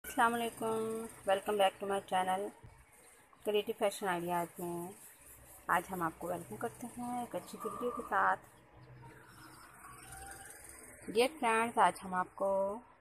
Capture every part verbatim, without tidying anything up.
अस्सलाम वालेकुम, welcome back to my channel creative fashion ideas में। आज हम आपको वेलकम करते हैं एक अच्छी वीडियो के साथ। डियर फ्रेंड्स, आज हम आपको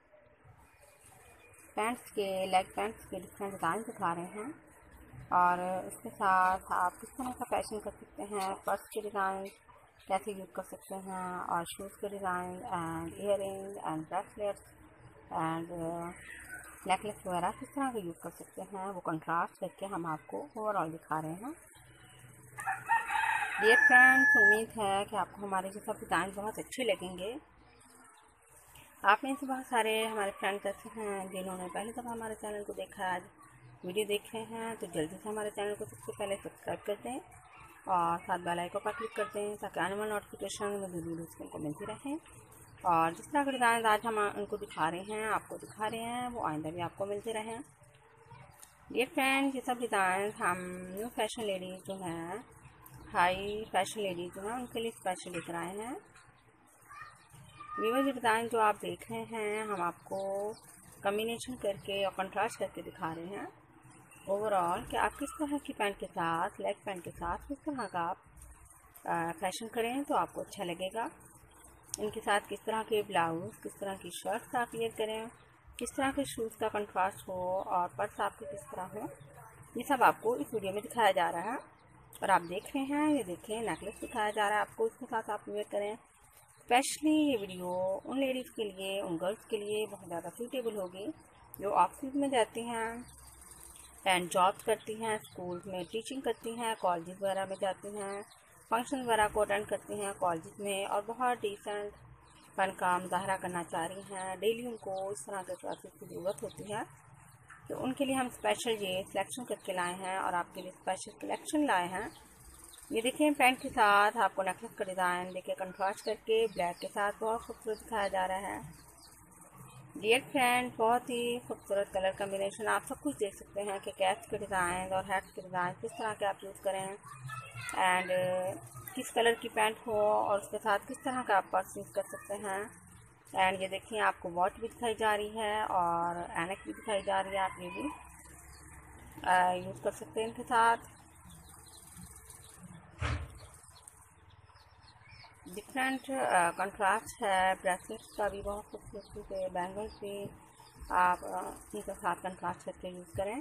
पैंट्स के लेग पैंट्स के डिफरेंट डिज़ाइन दिखा रहे हैं और इसके साथ आप किस तरह का फैशन कर सकते हैं, पर्स के डिज़ाइन कैसे यूज़ कर सकते हैं और शूज़ के design and earring and bracelets and necklace वगैरह किस तरह का यूज़ कर सकते हैं, वो कंट्रास्ट करके हम आपको ओवरऑल दिखा रहे हैं। डियर फ्रेंड्स, उम्मीद है कि आपको हमारे ये सब डिज़ाइन बहुत अच्छे लगेंगे। आप में से बहुत सारे हमारे फ्रेंड्स ऐसे हैं जिन्होंने पहली दफ़ा हमारे चैनल को देखा है, आज वीडियो देख रहे हैं, तो जल्दी से हमारे चैनल को सबसे पहले सब्सक्राइब कर दें और साथ बेल आइकन पर क्लिक कर दें ताकि आने वाली नोटिफिकेशन मुझे वीडियोज़ को मिलती रहें। और जिस तरह के डिज़ाइन आज हम उनको दिखा रहे हैं, आपको दिखा रहे हैं, वो आइंदा भी आपको मिलते रहें। डियर फ्रेंड, ये सब डिज़ाइन हम न्यू फैशन लेडीज़ जो हैं, हाई फैशन लेडीज़ जो हैं, उनके लिए स्पेशल लेकर आए हैं। ये डिज़ाइन जो आप देख रहे हैं, हम आपको कम्बिनेशन करके और कंट्रास्ट करके दिखा रहे हैं ओवरऑल कि आप किस तरह की पैंट के साथ, लेग पैंट के साथ किस तरह का आप फैशन करें तो आपको अच्छा लगेगा। इनके साथ किस तरह के ब्लाउज़, किस तरह की शर्ट्स आप वेयर करें, किस तरह के शूज़ का कंट्रास्ट हो और पर्स आपके किस तरह हो, ये सब आपको इस वीडियो में दिखाया जा रहा है। और आप देख रहे हैं, ये देखें नेकलेस दिखाया जा रहा है आपको, इसके साथ आप वेयर करें। स्पेशली ये वीडियो उन लेडीज़ के लिए, उन गर्ल्स के लिए बहुत ज़्यादा सूटेबल होगी जो ऑफिस में जाती हैं एंड जॉब करती हैं, स्कूल में टीचिंग करती हैं, कॉलेज वगैरह में जाती हैं, फंक्शन वगैरह को अटेंड करती हैं कॉलेज में और बहुत डिसेंट फन का मुजाहरा करना चाह रही हैं। डेली उनको इस तरह के ड्रेसेस की ज़रूरत होती है, तो उनके लिए हम स्पेशल ये सिलेक्शन करके लाए हैं और आपके लिए स्पेशल कलेक्शन लाए हैं। ये देखिए पैंट के साथ आपको नेकलेस का डिज़ाइन देखिए कंट्रास्ट करके ब्लैक के साथ बहुत खूबसूरत दिखाया जा रहा है। डियर फ्रेंड, बहुत ही खूबसूरत कलर कम्बिनेशन, आप सब कुछ देख सकते हैं कि कैप्स के डिज़ाइन और हैट्स के डिज़ाइन किस तरह के आप यूज़ करें एंड किस कलर की पैंट हो और उसके साथ किस तरह का आप पर्स यूज़ कर सकते हैं। एंड ये देखिए आपको वॉच भी दिखाई जा रही है और ऐनक भी दिखाई जा रही है, आप ये भी यूज़ कर सकते हैं इनके साथ। डिफरेंट कंट्रास्ट है, ब्रेसलेट्स का भी बहुत खूबसूरती से, बैंगल्स भी आप इनके साथ कंट्रास्ट करके यूज़ करें।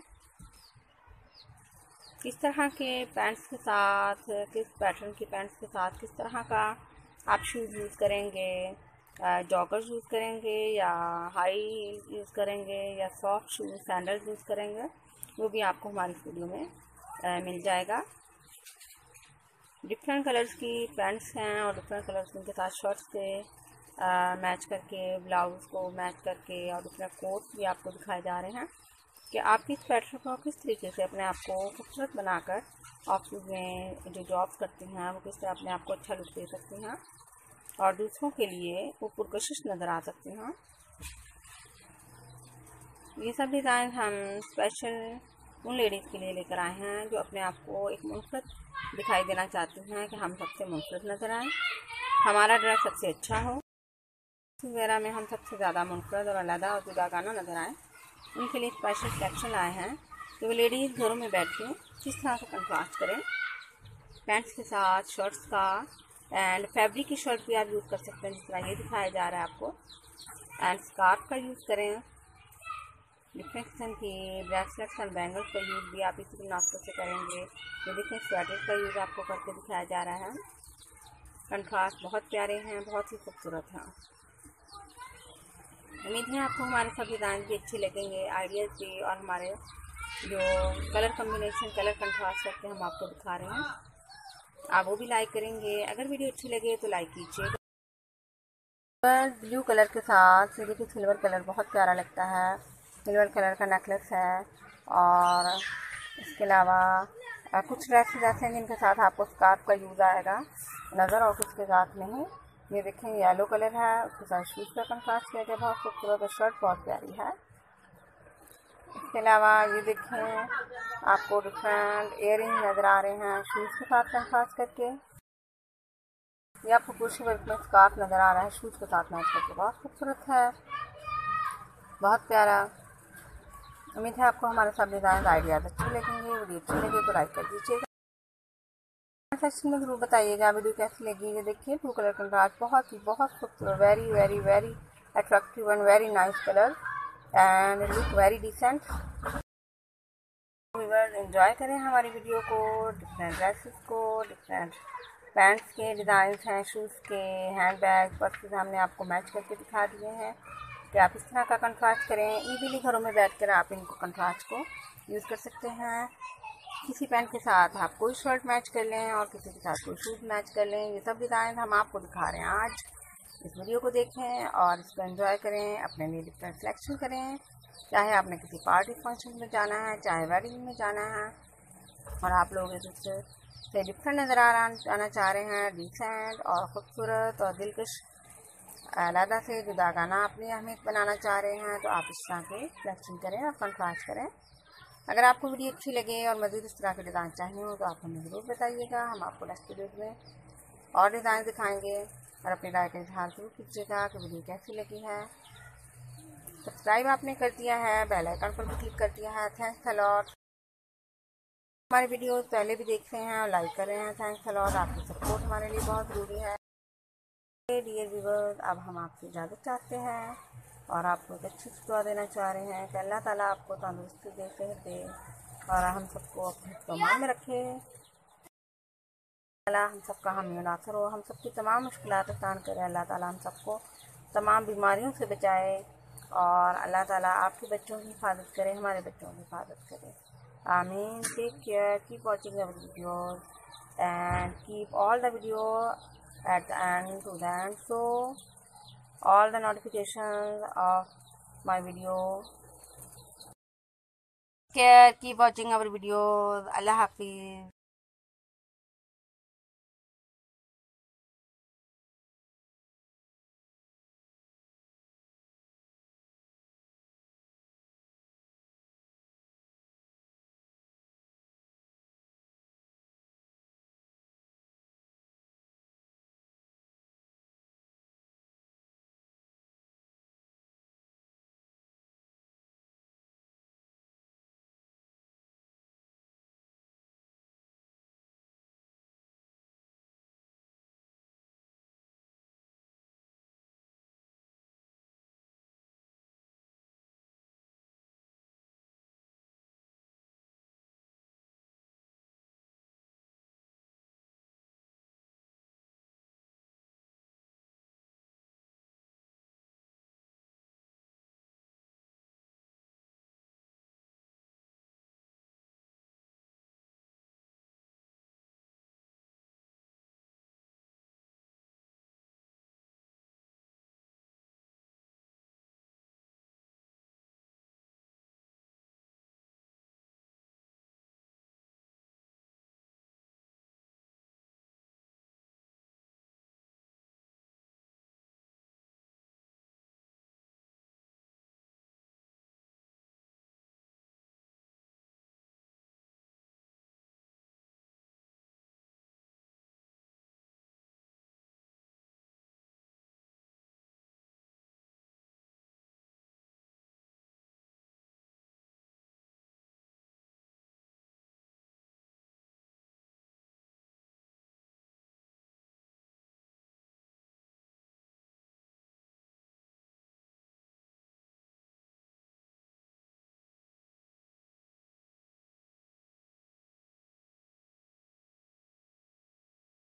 किस तरह के पैंट्स के साथ, किस पैटर्न की पैंट्स के साथ किस तरह का आप शूज़ यूज़ करेंगे, जॉगर्स यूज़ करेंगे या हाई यूज़ करेंगे या सॉफ्ट शूज़ सैंडल्स यूज़ करेंगे, वो भी आपको हमारी वीडियो में आ, मिल जाएगा। डिफरेंट कलर्स की पैंट्स हैं और डिफरेंट कलर्स के साथ शर्ट्स से मैच करके, ब्लाउज़ को मैच करके और डिफरेंट कोट्स भी आपको दिखाए जा रहे हैं कि आप किस पैटर्न को किस तरीके से अपने आप को खूबसूरत बनाकर ऑफिस में जो जॉब करती हैं वो किस तरह अपने आप को अच्छा लुक दे सकती हैं और दूसरों के लिए वो पुरकशिश नज़र आ सकती हैं। ये सब डिज़ाइन हम स्पेशल उन लेडीज़ के लिए लेकर आए हैं जो अपने आप को एक मुनफरद दिखाई देना चाहती हैं कि हम सबसे मुनफरद नज़र आएँ, हमारा ड्रेस सबसे अच्छा हो, वगैरह में हम सबसे ज़्यादा मुनफरद और अलग और जुदागाना नज़र आएँ। उनके लिए स्पेशल सेक्शन आए हैं कि वो लेडीज़ घरों में बैठ के किस तरह से कंट्रास्ट करें पैंट्स के साथ, शर्ट्स का एंड फैब्रिक की शर्ट भी आप यूज़ कर सकते हैं जिस तरह ये दिखाया जा रहा है आपको, एंड स्कार्फ का यूज़ करें। डिफरेंट किस्म की ब्रेसलेट्स एंड बैंगल्स का यूज़ भी आप इसी नाश्ते से करेंगे। ये देखिए स्वेटर का यूज़ आपको करके दिखाया जा रहा है। कंट्रास्ट बहुत प्यारे हैं, बहुत ही खूबसूरत हैं। उम्मीद है आपको हमारे सब डिज़ाइन भी अच्छे लगेंगे, आइडियाज़ भी, और हमारे जो कलर कम्बिनेशन, कलर कंट्रास्ट करके हम आपको दिखा रहे हैं, आप वो भी लाइक करेंगे। अगर वीडियो अच्छी लगे तो लाइक कीजिए। ब्लू कलर के साथ देखिए सिल्वर कलर बहुत प्यारा लगता है, सिल्वर कलर का नेकलेस है और इसके अलावा कुछ ड्रेसेस ऐसे हैं जिनके साथ आपको स्कार्फ का यूज़ आएगा नज़र और कुछ के साथ नहीं। ये देखें येलो कलर है, उसके साथ शूज़ का कंट्रास्ट किया गया, बहुत खूबसूरत है, शर्ट बहुत प्यारी है। इसके अलावा ये देखें आपको डिफरेंट इयरिंग नज़र आ रहे हैं शूज़ के साथ कंट्रास्ट करके। ये आपको कुर्सी वर्क में स्कार्फ नज़र आ रहा है शूज़ के साथ मैच करके, बहुत खूबसूरत है, बहुत प्यारा। उम्मीद है आपको हमारे सब डिज़ाइन आइडियाज अच्छे लगेंगे। वीडियो अच्छी लगे तो लाइक कर दीजिएगा, सेक्शन में जरूर बताइएगा वीडियो कैसी लगी। ये देखिए ब्लू कलर कंट्रास्ट बहुत ही बहुत खूबसूरत, very very very attractive and very nice colour and look very decent. Viewers enjoy करें हमारी वीडियो को। डिफरेंट ड्रेसेस को, डिफरेंट पैंट्स के डिज़ाइन हैं, शूज़ के, हैंड बैग, पर्स हमने आपको मैच करके दिखा दिए हैं कि आप इस तरह का कंट्रास्ट करें। इजीली घरों में बैठकर आप इनको कंट्रास्ट को यूज़ कर सकते हैं। किसी पैंट के साथ आप कोई शर्ट मैच कर लें और किसी के साथ कोई शूज़ मैच कर लें। ये सब डिज़ाइन हम आपको दिखा रहे हैं आज। इस वीडियो को देखें और इसको एंजॉय करें, अपने लिए डिफरेंट सिलेक्शन करें। चाहे आपने किसी पार्टी फंक्शन में जाना है, चाहे वेडिंग में जाना है और आप लोग एक दूसरे से डिफरेंट नज़र आना चाह रहे हैं, डिसेंट और ख़ूबसूरत और दिलकश अलग से जुदा गाना अपनी अहमियत बनाना चाह रहे हैं, तो आप इस तरह के सिलेक्शन करें और कंट्रास्ट करें। अगर आपको वीडियो अच्छी लगे और मज़ीद इस तरह के डिज़ाइन चाहिए हो तो आप हमें ज़रूर बताइएगा। हम आपको नेक्स्ट वीडियो में और डिज़ाइन दिखाएंगे और अपनी राय का इजहार जरूर कीजिएगा कि वीडियो कैसी लगी है। सब्सक्राइब आपने कर दिया है, बेल आइकन पर भी क्लिक कर दिया है। Thanks a lot. हमारे वीडियोस पहले भी देख रहे हैं और लाइक कर रहे हैं। Thanks a lot. आपकी सपोर्ट हमारे लिए बहुत ज़रूरी है। डियर व्यूअर्स, अब हम आपसे इजाज़त चाहते हैं और आपको एक अच्छी दुआ देना चाह रहे हैं कि अल्लाह ताला आपको तंदुरुस्ती दे, सेहत दे और हम सबको अपने ईमान में रखे। अल्लाह हम सबका हामी नासर हो, हम सबकी तमाम मुश्किलात आसान करे। अल्लाह ताला हम सबको तमाम बीमारियों से बचाए और अल्लाह ताला आपके बच्चों की हिफाजत करे, हमारे बच्चों की हिफाजत करे। आमीन। Take care, keep watching our videos and keep all the video at the end to the end, so all the notifications of my video. Care, keep watching our videos. Allah Hafiz.